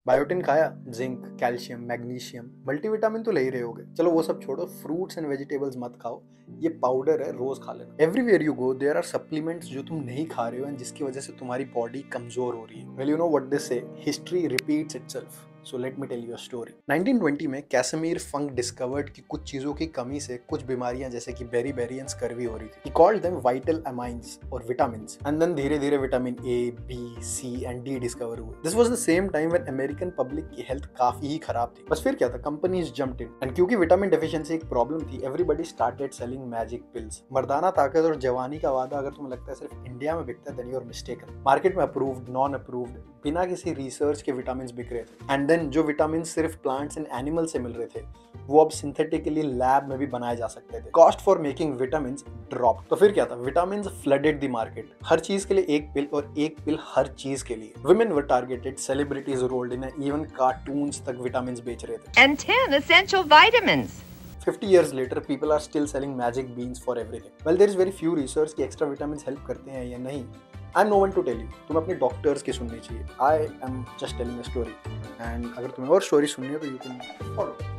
Biotin खाया, zinc, calcium, magnesium, multivitamin तो ले ही रहे होगे। चलो वो सब छोड़ो, फ्रूट्स एंड वेजिटेबल्स मत खाओ, ये पाउडर है, रोज खा लेना। Everywhere you go there are supplements जो तुम नहीं खा रहे हो एंड जिसकी वजह से तुम्हारी बॉडी कमजोर हो रही है। Well you know what they say, history repeats itself. So let me tell you a story. 1920 में कैसमीर फंक डिस्कवर्ड कि कुछ चीजों की कमी से कुछ बीमारियां जैसे कि बेरी एंड स्कर्वी हो रही थी। He called them vital amines और vitamins. And then धीरे धीरे vitamin A, B, C and D discover हुए। This was the same time when American public की हेल्थ काफी ही खराब थी। बस फिर क्या था, कंपनीज jumped in. And क्योंकि विटामिन डेफिशिएंसी एक प्रॉब्लम थी, everybody started selling magic pills. मर्दाना ताकत और जवानी का वादा अगर तुम्हें लगता है सिर्फ इंडिया में बिकता है, then you are mistaken. Market में अप्रूव्ड, नॉन अप्रूव्ड, बिना किसी रिसर्च के विटामिन बिक रहे थे। एंड देन जो विटामिन सिर्फ प्लांट्स एंड एनिमल से मिल रहे थे, वो अब सिंथेटिकली लैब में भी बनाए जा सकते थे। Cost for making vitamin drop. तो फिर क्या था, विटामिन फ्लडेड द मार्केट। हर चीज के लिए एक पिल और एक पिल हर चीज के लिए। Women were targeted, celebrities rolled in, even cartoons तक विटामिन बेच रहे थे। And 10 essential vitamins. 50 years later, people are still selling magic beans for everything. Well, there is very few research कि extra vitamins help करते हैं या नहीं। I'm no one to tell you. तुम्हें अपने डॉक्टर्स की सुननी चाहिए। I am just telling a story. And अगर तुम्हें और स्टोरी सुननी है तो you can follow.